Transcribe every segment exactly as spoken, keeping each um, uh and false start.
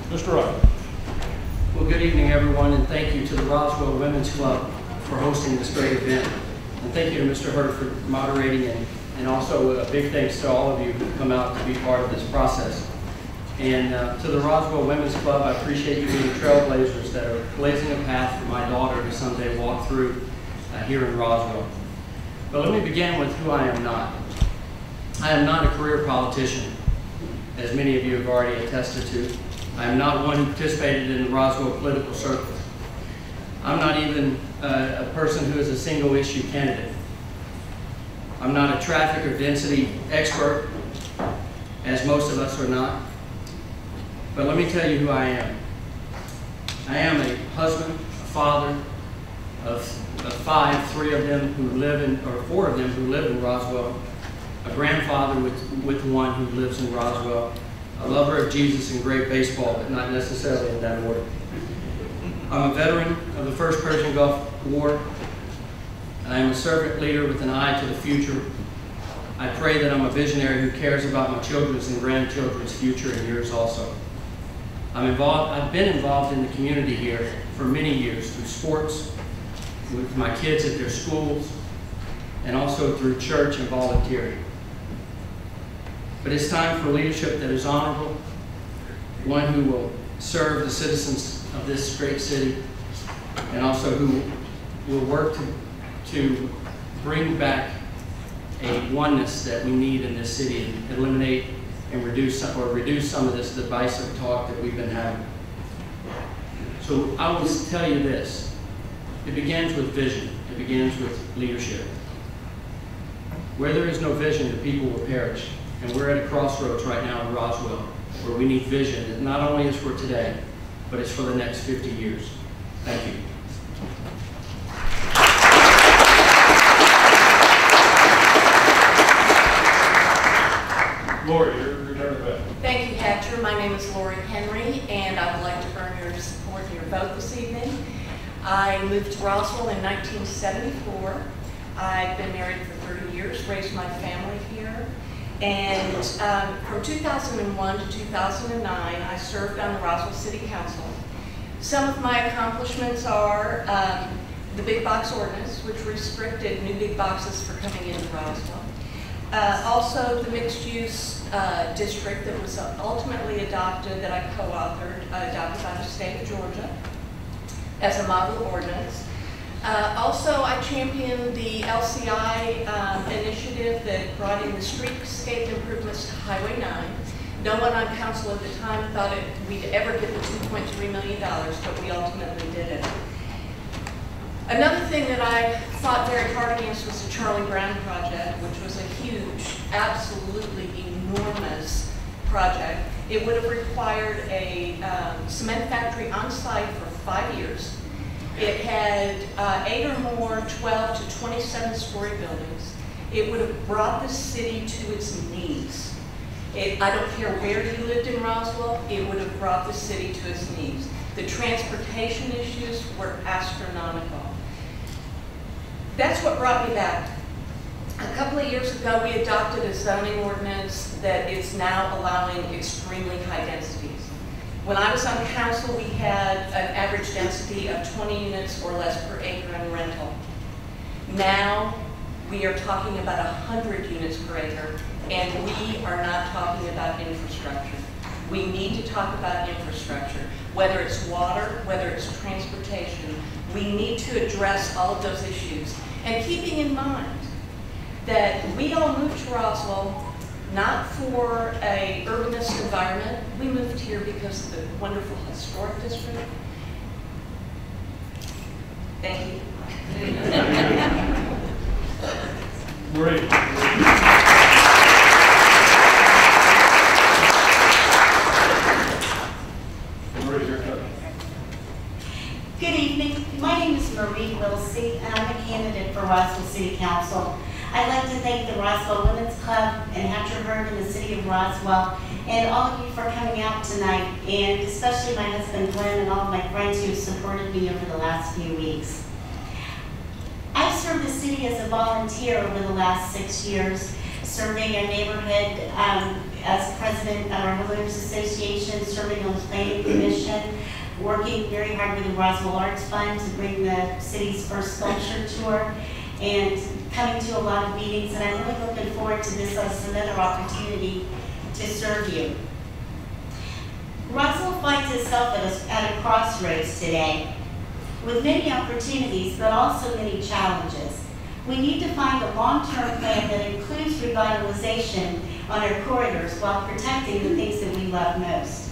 Mister Wright. Well, good evening, everyone, and thank you to the Roswell Women's Club for hosting this great event. And thank you to Mister Hurd for moderating, and, and also a big thanks to all of you who come out to be part of this process. And uh, to the Roswell Women's Club, I appreciate you being trailblazers that are blazing a path for my daughter to someday walk through uh, here in Roswell. But let me begin with who I am not. I am not a career politician, as many of you have already attested to. I am not one who participated in the Roswell political circle. I'm not even uh, a person who is a single issue candidate. I'm not a traffic or density expert, as most of us are not. But let me tell you who I am. I am a husband, a father of, of five, three of them who live in, or four of them who live in Roswell, a grandfather with, with one who lives in Roswell, a lover of Jesus and great baseball, but not necessarily in that order. I'm a veteran of the First Persian Gulf War. I am a servant leader with an eye to the future. I pray that I'm a visionary who cares about my children's and grandchildren's future and yours also. I'm involved, I've been involved in the community here for many years through sports, with my kids at their schools, and also through church and volunteering. But it's time for leadership that is honorable, one who will serve the citizens of this great city, and also who will work to, to bring back a oneness that we need in this city and eliminate and reduce some, or reduce some of this divisive talk that we've been having. So I will tell you this. It begins with vision. It begins with leadership. Where there is no vision, the people will perish. And we're at a crossroads right now in Roswell where we need vision that not only is for today, but it's for the next fifty years. Thank you. Lori, your, your turn back. Thank you, Hatcher. My name is Lori Henry, and I would like to earn your support and your vote this evening. I moved to Roswell in nineteen seventy-four. I've been married for thirty years, raised my family here. And um, from two thousand one to two thousand nine, I served on the Roswell City Council. Some of my accomplishments are um, the big box ordinance, which restricted new big boxes for coming into Roswell. Uh, also, the mixed-use uh, district that was ultimately adopted, that I co-authored, uh, adopted by the state of Georgia as a model ordinance. Uh, also, I championed the L C I um, initiative that brought in the streetscape improvements to Highway nine. No one on council at the time thought it, we'd ever get the two point three million dollars, but we ultimately did it. Another thing that I fought very hard against was the Charlie Brown project, which was a huge, absolutely enormous project. It would have required a um, cement factory on site for five years. It had uh, eight or more twelve to twenty-seven story buildings. It would have brought the city to its knees. It, I don't care where you lived in Roswell, it would have brought the city to its knees. The transportation issues were astronomical. That's what brought me back. A couple of years ago, we adopted a zoning ordinance that is now allowing extremely high densities. When I was on council, we had an average density of twenty units or less per acre in rental. Now, we are talking about one hundred units per acre, and we are not talking about infrastructure. We need to talk about infrastructure, whether it's water, whether it's transportation. We need to address all of those issues. And keeping in mind that we all moved to Roswell not for a urbanist environment. We moved here because of the wonderful historic district. Thank you. Great. Good evening. My name is Marie Wilsey, and I'm a candidate for Roswell City Council. I'd like to thank the Roswell Women's Club and Hatcher Hurd and the City of Roswell and all of you for coming out tonight, and especially my husband Glenn and all of my friends who have supported me over the last few weeks. I've served the city as a volunteer over the last six years, serving our neighborhood um, as president of our homeowners association, serving on the planning commission, working very hard with the Roswell Arts Fund to bring the city's first sculpture tour, and coming to a lot of meetings. And I'm really looking forward to this as another opportunity to serve you. Roswell finds itself at a, at a crossroads today, with many opportunities, but also many challenges. We need to find a long-term plan that includes revitalization on our corridors while protecting the things that we love most.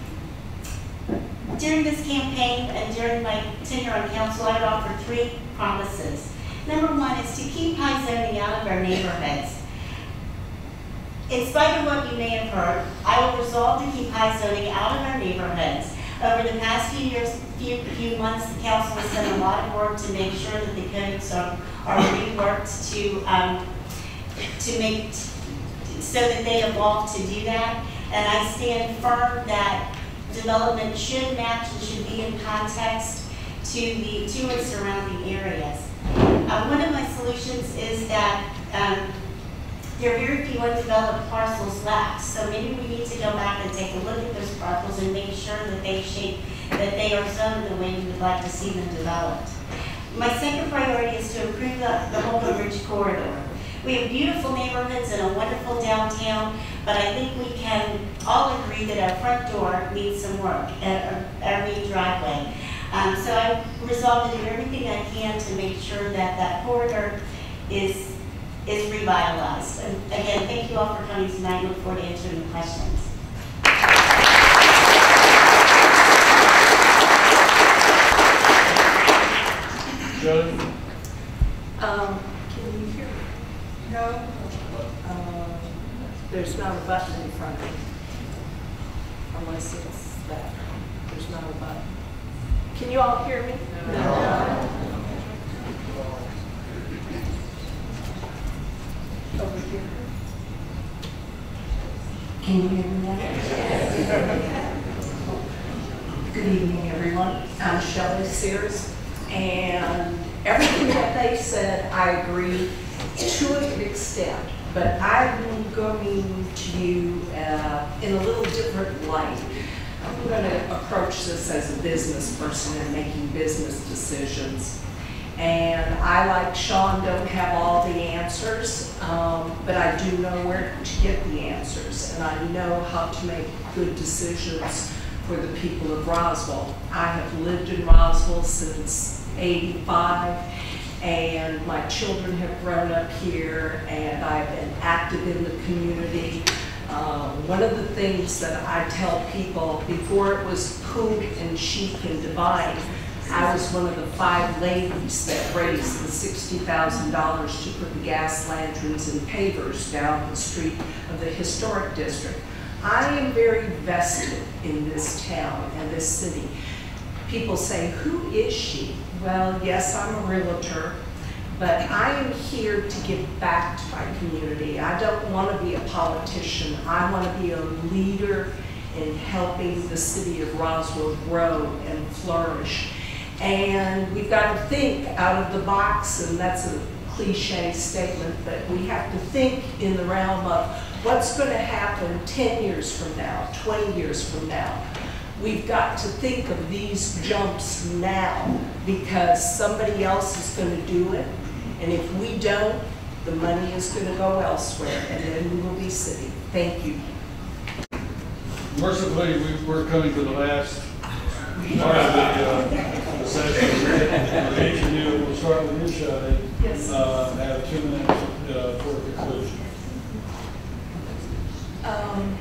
During this campaign and during my tenure on council, I would offer three promises. Number one is to keep high zoning out of our neighborhoods. In spite of what you may have heard, I will resolve to keep high zoning out of our neighborhoods. Over the past few years, few, few months, the council has done a lot of work to make sure that the codes are, are reworked to, um, to make, so that they evolve to do that. And I stand firm that development should match and should be in context to the to its surrounding areas. Uh, one of my solutions is that um, there are very few undeveloped parcels left, so maybe we need to go back and take a look at those parcels and make sure that they shape, that they are zoned the way we would like to see them developed. My second priority is to improve the, the Holcomb Ridge corridor. We have beautiful neighborhoods and a wonderful downtown, but I think we can all agree that our front door needs some work, our, our main driveway. Um, so I resolved to do everything I can to make sure that that corridor is is revitalized. And again, thank you all for coming tonight. Look forward to answering the questions. Judge? Um, can you hear me? No? Um, there's not a button in front of me. Unless it's that. There's not a button. Can you all hear me? No. No. Over here. Can you hear me now? Good evening, everyone. I'm Shelley Sears, and everything that they said, I agree to an extent, but I'm going to you uh, in a little different light. I'm going to approach this as a business person and making business decisions. And I, like Sean, don't have all the answers, um, but I do know where to get the answers, and I know how to make good decisions for the people of Roswell. I have lived in Roswell since eighty-five, and my children have grown up here, and I've been active in the community. Um, one of the things that I tell people, before it was Poop and Chic and Divine, I was one of the five ladies that raised the sixty thousand dollars to put the gas lanterns and pavers down the street of the historic district. I am very vested in this town and this city. People say, who is she? Well, yes, I'm a realtor, but I am here to give back to my community. I don't want to be a politician. I want to be a leader in helping the city of Roswell grow and flourish. And we've got to think out of the box, and that's a cliche statement, but we have to think in the realm of what's going to happen ten years from now, twenty years from now. We've got to think of these jumps now, because somebody else is going to do it, and if we don't, the money is going to go elsewhere, and then we will be city. Thank you. Mercifully, we- we're coming to the last part of the, uh, the session. For each of you, we'll start with you, Shelley. Yes. Uh, have two minutes uh, for conclusion. Um,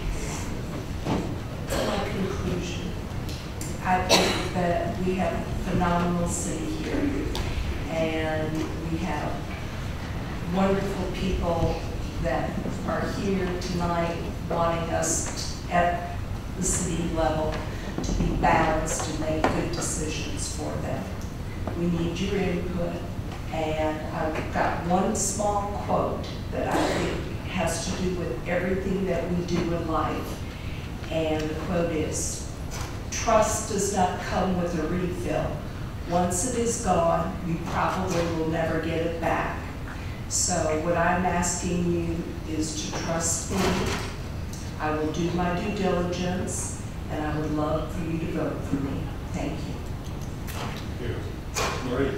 my conclusion, I think that we have a phenomenal city here, and we have wonderful people that are here tonight wanting us at the city level to be balanced and make good decisions for them. We need your input, and I've got one small quote that I think has to do with everything that we do in life, and the quote is, trust does not come with a refill. Once it is gone, you probably will never get it back. So what I'm asking you is to trust me. I will do my due diligence, and I would love for you to vote for me. Thank you. Here. Marie?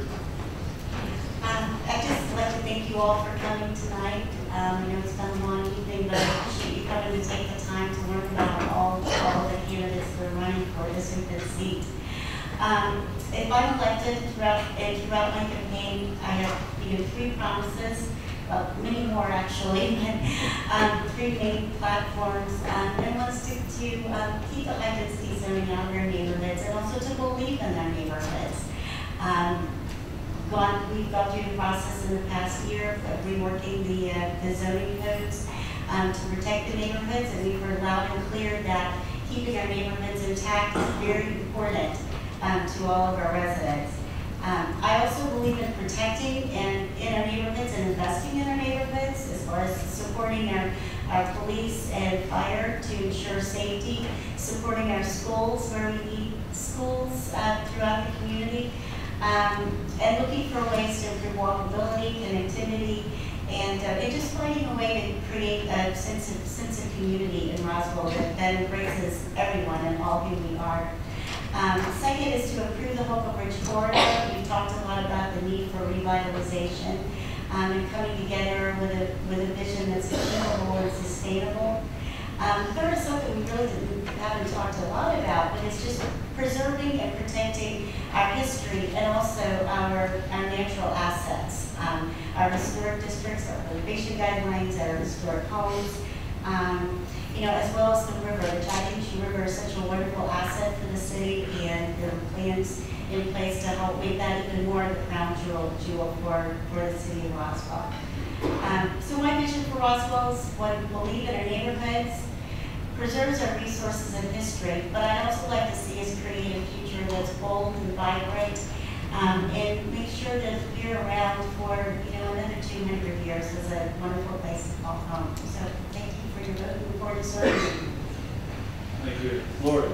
Um, I'd just like to thank you all for coming tonight. Um, I know it's been a long evening, but I appreciate you coming to take the time to learn about all, all the candidates that are running for this open seat. Um, if I'm elected throughout, and throughout my campaign, I have given three promises, well, many more actually, but um, three main platforms. Um, and one is to, to um, keep the high density zoning out of their neighborhoods and also to believe in their neighborhoods. Um, Gone, we've gone through the process in the past year of reworking the, uh, the zoning codes um, to protect the neighborhoods, and we've heard loud and clear that keeping our neighborhoods intact is very important um, to all of our residents. Um, I also believe in protecting and in our neighborhoods and investing in our neighborhoods as far as supporting our, our police and fire to ensure safety, supporting our schools where we need schools uh, throughout the community. Um, and looking for ways to improve walkability, connectivity, and, uh, and just finding a way to create a sense of, sense of community in Roswell that, that embraces everyone and all who we are. Um, second is to improve the Hope Ridge corridor. We've talked a lot about the need for revitalization um, and coming together with a, with a vision that's achievable and sustainable. Um, third is something we really didn't, haven't talked a lot about, but it's just preserving and protecting our history and also our, our natural assets. Um, our historic districts, our preservation guidelines, our historic homes, um, you know, as well as the river. The Chattahoochee River is such a wonderful asset for the city, and there are plans in place to help make that even more of the crown jewel, jewel for, for the city of Roswell. Um, so my vision for Roswell is one, believe in our neighborhoods, preserves our resources and history, but I'd also like to see us create a future that's bold and vibrant, um, and make sure that we're around for, you know, another two hundred years as a wonderful place to call home. So thank you for your vote. Looking forward to serving. Thank you. Lori?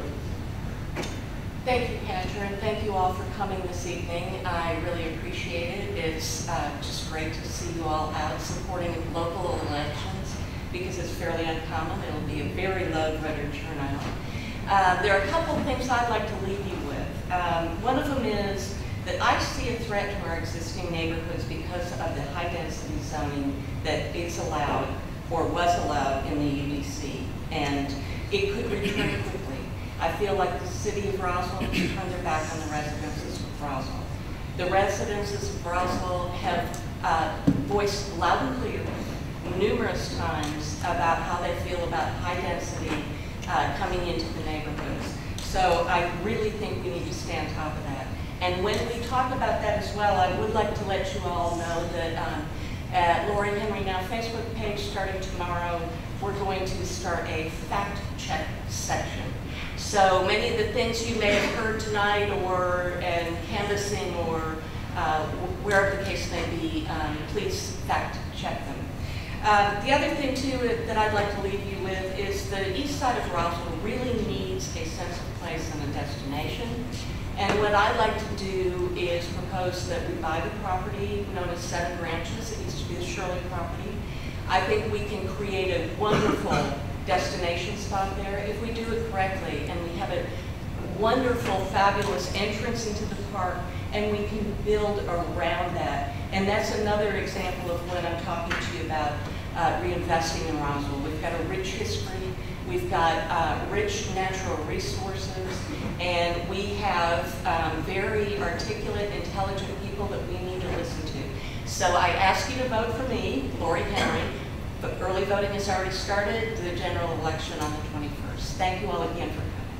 Thank you, Kendra, and thank you all for coming this evening. I really appreciate it. It's uh, just great to see you all out supporting local elections because it's fairly uncommon. It'll be a very low voter turnout. Uh, there are a couple of things I'd like to leave you with. Um, one of them is that I see a threat to our existing neighborhoods because of the high density zoning that is allowed or was allowed in the U D C, and it could return quickly. I feel like the city of Roswell has turned their back on the residences of Roswell. The residences of Roswell have uh, voiced loud and clear numerous times about how they feel about high density uh, coming into the neighborhoods. So I really think we need to stay on top of that. And when we talk about that as well, I would like to let you all know that um, at Lori Henry Now Facebook page starting tomorrow, we're going to start a fact check section. So many of the things you may have heard tonight or in canvassing or uh, wherever the case may be, um, please fact check them. Uh, the other thing too that I'd like to leave you with is the east side of Roswell really needs a sense of place and a destination. And what I'd like to do is propose that we buy the property known as Seven Branches. It used to be the Shirley property. I think we can create a wonderful destination spot there if we do it correctly, and we have a wonderful, fabulous entrance into the park, and we can build around that. And that's another example of what I'm talking to you about uh, reinvesting in Roswell. We've got a rich history, we've got uh, rich natural resources, and we have um, very articulate, intelligent people that we need to listen to. So I ask you to vote for me, Lori Henry. But early voting has already started, the general election on the twenty-first. Thank you all again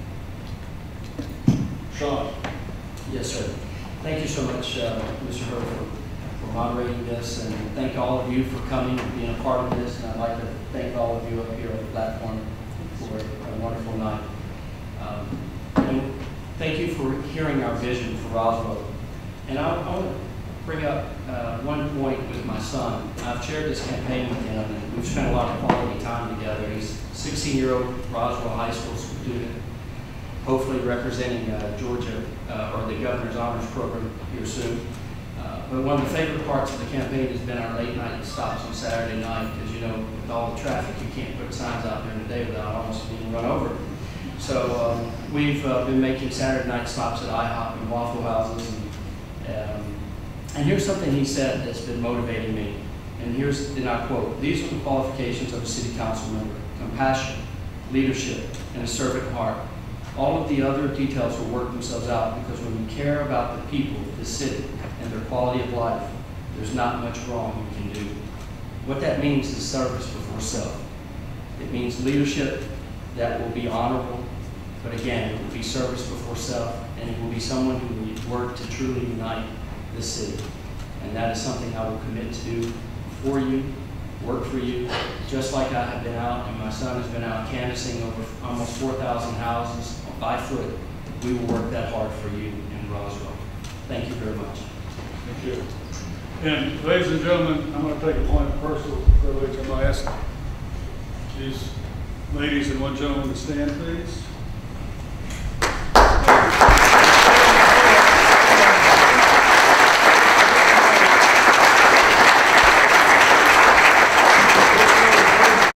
for coming. Sean? Yes, sir. Thank you so much, uh, Mister Hurd, for, for moderating this, and thank all of you for coming and being a part of this. And I'd like to thank all of you up here on the platform for a wonderful night. Um, and thank you for hearing our vision for Roswell. And I, I want to bring up uh, one point with my son. I've shared this campaign with him, and we've spent a lot of quality time together. He's a sixteen-year-old Roswell High School student, hopefully representing uh, Georgia uh, or the Governor's Honors Program here soon. Uh, But one of the favorite parts of the campaign has been our late night stops on Saturday night, because you know, with all the traffic, you can't put signs out during the day without almost being run over. So um, we've uh, been making Saturday night stops at IHOP and Waffle Houses. And, um, and here's something he said that's been motivating me. And here's, and I quote, "These are the qualifications of a city council member: compassion, leadership, and a servant heart. All of the other details will work themselves out, because when you care about the people of the city and their quality of life, there's not much wrong you can do." What that means is service before self. It means leadership that will be honorable, but again, it will be service before self, and it will be someone who will work to truly unite the city. And that is something I will commit to do for you, work for you, just like I have been out, and my son has been out canvassing over almost four thousand houses by foot. We will work that hard for you in Roswell. Thank you very much. Thank you. And ladies and gentlemen, I'm going to take a point of personal privilege. I'm going to ask these ladies and one gentleman to stand, please.